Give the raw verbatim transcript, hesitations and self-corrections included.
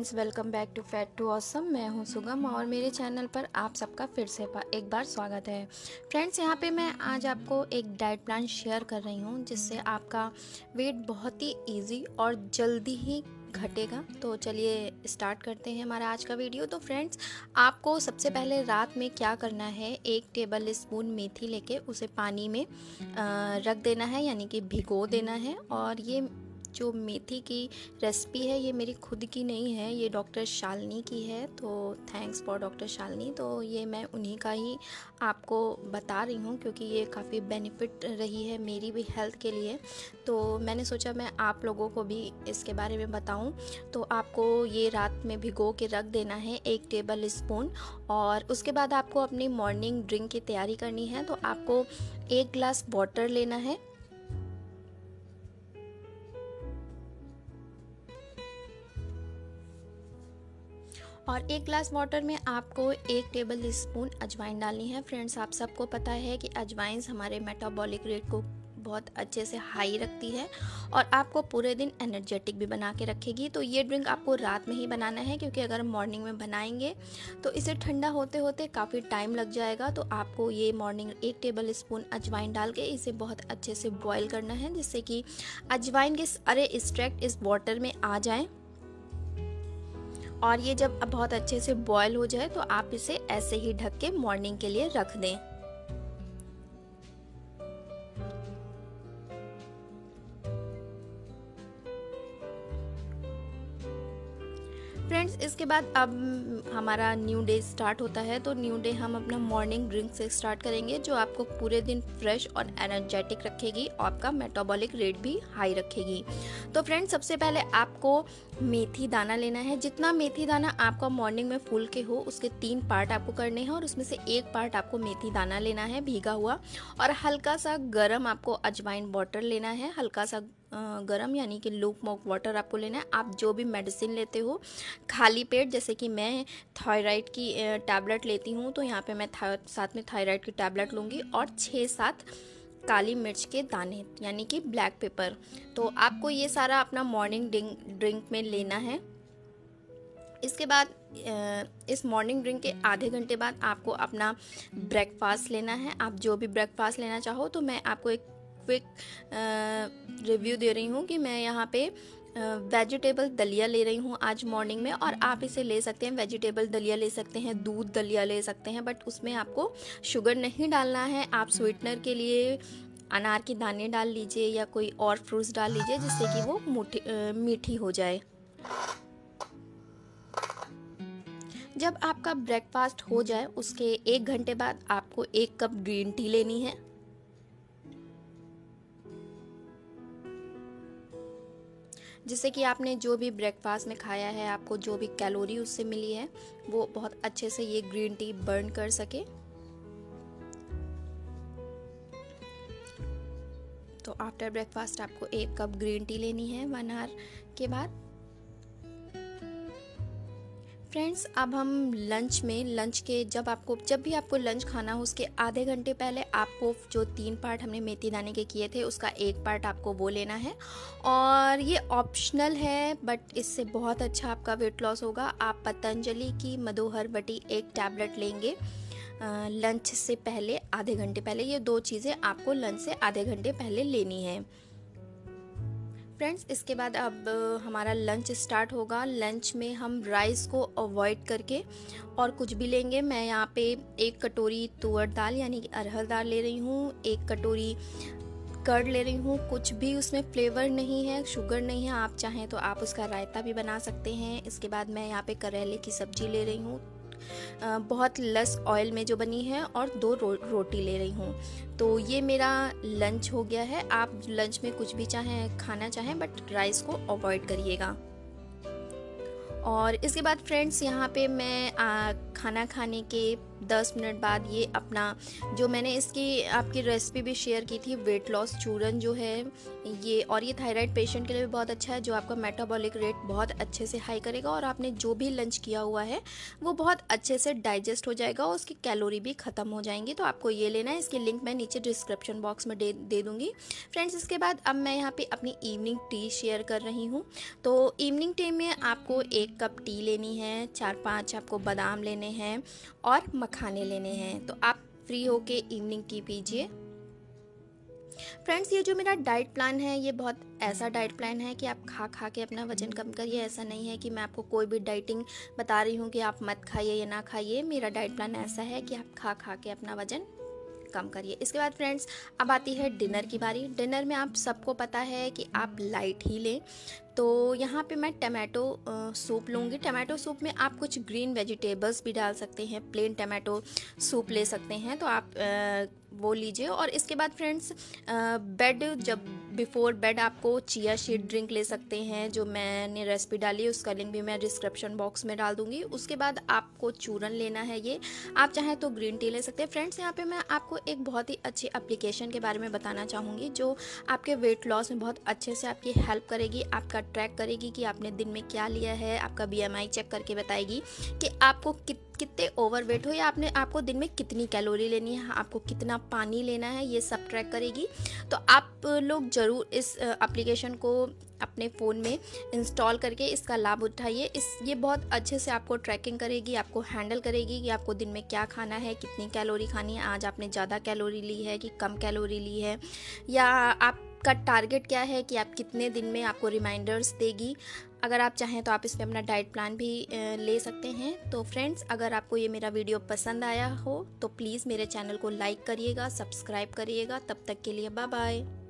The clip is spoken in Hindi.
Friends, welcome back to fat to awesome. मैं हूं सुगम और मेरे चैनल पर आप सबका फिर से एक बार स्वागत है। फ्रेंड्स, यहां पे मैं आज आपको एक डाइट प्लान शेयर कर रही हूं जिससे आपका वेट बहुत ही इजी और जल्दी ही घटेगा। तो चलिए स्टार्ट करते हैं हमारा आज का वीडियो। तो फ्रेंड्स, आपको सबसे पहले रात में क्या करना है, एक टेबल स्पून मेथी लेके उसे पानी में रख देना है, यानी कि भिगो देना है। और ये जो मेथी की रेसिपी है ये मेरी खुद की नहीं है, ये डॉक्टर शालिनी की है। तो थैंक्स फॉर डॉक्टर शालिनी। तो ये मैं उन्हीं का ही आपको बता रही हूँ क्योंकि ये काफ़ी बेनिफिट रही है मेरी भी हेल्थ के लिए। तो मैंने सोचा मैं आप लोगों को भी इसके बारे में बताऊँ। तो आपको ये रात में भिगो के रख देना है एक टेबल स्पून। और उसके बाद आपको अपनी मॉर्निंग ड्रिंक की तैयारी करनी है। तो आपको एक ग्लास वाटर लेना है और एक ग्लास वाटर में आपको एक टेबल स्पून अजवाइन डालनी है। फ्रेंड्स, आप सबको पता है कि अजवाइन हमारे मेटाबॉलिक रेट को बहुत अच्छे से हाई रखती है और आपको पूरे दिन एनर्जेटिक भी बना के रखेगी। तो ये ड्रिंक आपको रात में ही बनाना है क्योंकि अगर मॉर्निंग में बनाएंगे तो इसे ठंडा होते होते काफ़ी टाइम लग जाएगा। तो आपको ये मॉर्निंग एक टेबल स्पून अजवाइन डाल के इसे बहुत अच्छे से बॉईल करना है जिससे कि अजवाइन के सारे एक्सट्रैक्ट इस वाटर में आ जाएं। और ये जब बहुत अच्छे से बॉयल हो जाए तो आप इसे ऐसे ही ढक के मॉर्निंग के लिए रख दें। फ्रेंड्स, इसके बाद अब हमारा न्यू डे स्टार्ट होता है। तो न्यू डे हम अपना मॉर्निंग ड्रिंक से स्टार्ट करेंगे जो आपको पूरे दिन फ्रेश और एनर्जेटिक रखेगी और आपका मेटाबॉलिक रेट भी हाई रखेगी। तो फ्रेंड्स, सबसे पहले आपको मेथी दाना लेना है। जितना मेथी दाना आपका मॉर्निंग में फूल के हो उसके तीन पार्ट आपको करने हैं और उसमें से एक पार्ट आपको मेथी दाना लेना है भीगा हुआ। और हल्का सा गरम आपको अजवाइन वाटर लेना है, हल्का सा गरम यानी कि लूक मॉक वाटर आपको लेना है। आप जो भी मेडिसिन लेते हो खाली पेट, जैसे कि मैं थायराइड की टैबलेट लेती हूँ तो यहाँ पे मैं साथ में थायराइड की टैबलेट लूँगी और छः सात काली मिर्च के दाने यानी कि ब्लैक पेपर। तो आपको ये सारा अपना मॉर्निंग ड्रिंक में लेना है। इसके बाद इस मॉर्निंग ड्रिंक के आधे घंटे बाद आपको अपना ब्रेकफास्ट लेना है। आप जो भी ब्रेकफास्ट लेना चाहो, तो मैं आपको एक क्विक रिव्यू दे रही हूँ कि मैं यहाँ पे वेजिटेबल दलिया ले रही हूँ आज मॉर्निंग में। और आप इसे ले सकते हैं, वेजिटेबल दलिया ले सकते हैं, दूध दलिया ले सकते हैं, बट उसमें आपको शुगर नहीं डालना है। आप स्वीटनर के लिए अनार के दाने डाल लीजिए या कोई और फ्रूट्स डाल लीजिए जिससे कि वो मीठी मीठी हो जाए। जब आपका ब्रेकफास्ट हो जाए उसके एक घंटे बाद आपको एक कप ग्रीन टी लेनी है। जिससे कि आपने जो भी ब्रेकफास्ट में खाया है, आपको जो भी कैलोरी उससे मिली है वो बहुत अच्छे से ये ग्रीन टी बर्न कर सके। तो आफ्टर ब्रेकफास्ट आपको एक कप ग्रीन टी लेनी है वन आवर के बाद। फ्रेंड्स, अब हम लंच में लंच के जब आपको जब भी आपको लंच खाना हो उसके आधे घंटे पहले आपको जो तीन पार्ट हमने मेथी दाने के किए थे उसका एक पार्ट आपको वो लेना है। और ये ऑप्शनल है बट इससे बहुत अच्छा आपका वेट लॉस होगा। आप पतंजलि की मधुहर बटी एक टैबलेट लेंगे लंच से पहले, आधे घंटे पहले। ये दो चीज़ें आपको लंच से आधे घंटे पहले लेनी है। फ्रेंड्स, इसके बाद अब हमारा लंच स्टार्ट होगा। लंच में हम राइस को अवॉइड करके और कुछ भी लेंगे। मैं यहाँ पे एक कटोरी तुअर दाल यानी कि अरहर दाल ले रही हूँ, एक कटोरी कर्ड ले रही हूँ। कुछ भी उसमें फ्लेवर नहीं है, शुगर नहीं है, आप चाहें तो आप उसका रायता भी बना सकते हैं। इसके बाद मैं यहाँ पे करेले की सब्जी ले रही हूँ, बहुत लेस ऑयल में जो बनी है, और दो रो, रोटी ले रही हूँ। तो ये मेरा लंच हो गया है। आप लंच में कुछ भी चाहें खाना चाहें बट राइस को अवॉइड करिएगा। और इसके बाद फ्रेंड्स, यहाँ पे मैं आ, खाना खाने के दस मिनट बाद ये अपना जो मैंने इसकी आपकी रेसिपी भी शेयर की थी, वेट लॉस चूरन जो है ये, और ये थायराइड पेशेंट के लिए भी बहुत अच्छा है जो आपका मेटाबॉलिक रेट बहुत अच्छे से हाई करेगा और आपने जो भी लंच किया हुआ है वो बहुत अच्छे से डाइजेस्ट हो जाएगा और उसकी कैलोरी भी ख़त्म हो जाएंगी। तो आपको ये लेना है, इसकी लिंक मैं नीचे डिस्क्रिप्शन बॉक्स में दे दे दूँगी। फ्रेंड्स, इसके बाद अब मैं यहाँ पर अपनी इवनिंग टी शेयर कर रही हूँ। तो इवनिंग टी में आपको एक कप टी लेनी है, चार पांच आपको बादाम लेने हैं और मखाने लेने हैं। तो आप फ्री होके इवनिंग टी पीजिए। फ्रेंड्स, ये जो मेरा डाइट प्लान है ये बहुत ऐसा डाइट प्लान है कि आप खा खा के अपना वजन कम करिए। ऐसा नहीं है कि मैं आपको कोई भी डाइटिंग बता रही हूँ कि आप मत खाइए या ना खाइए। मेरा डाइट प्लान ऐसा है कि आप खा खा के अपना वजन कम करिए। इसके बाद फ्रेंड्स, अब आती है डिनर की बारी। डिनर में आप सबको पता है कि आप लाइट ही लें। तो यहाँ पे मैं टमाटो सूप लूँगी। टमाटो सूप में आप कुछ ग्रीन वेजिटेबल्स भी डाल सकते हैं, प्लेन टमाटो सूप ले सकते हैं, तो आप आ, वो लीजिए। और इसके बाद फ्रेंड्स, बेड जब बिफोर बेड आपको चिया सीड ड्रिंक ले सकते हैं, जो मैंने रेसिपी डाली है उसका लिंक भी मैं डिस्क्रिप्शन बॉक्स में डाल दूँगी। उसके बाद आपको चूरन लेना है, ये आप चाहें तो ग्रीन टी ले सकते हैं। फ्रेंड्स, यहाँ पे मैं आपको एक बहुत ही अच्छी एप्लीकेशन के बारे में बताना चाहूँगी जो आपके वेट लॉस में बहुत अच्छे से आपकी हेल्प करेगी, आपका ट्रैक करेगी कि आपने दिन में क्या लिया है, आपका बी एम आई चेक करके बताएगी कि आपको कित कितने ओवरवेट हो या आपने आपको दिन में कितनी कैलोरी लेनी है, आपको कितना पानी लेना है, ये सब ट्रैक करेगी। तो आप लोग ज़रूर इस एप्लीकेशन को अपने फ़ोन में इंस्टॉल करके इसका लाभ उठाइए। इस ये बहुत अच्छे से आपको ट्रैकिंग करेगी, आपको हैंडल करेगी कि आपको दिन में क्या खाना है, कितनी कैलोरी खानी है, आज आपने ज़्यादा कैलोरी ली है कि कम कैलोरी ली है, या आपका टारगेट क्या है कि आप कितने दिन में, आपको रिमाइंडर्स देगी। अगर आप चाहें तो आप इस पे अपना डाइट प्लान भी ले सकते हैं। तो फ्रेंड्स, अगर आपको ये मेरा वीडियो पसंद आया हो तो प्लीज़ मेरे चैनल को लाइक करिएगा, सब्सक्राइब करिएगा। तब तक के लिए बाय बाय।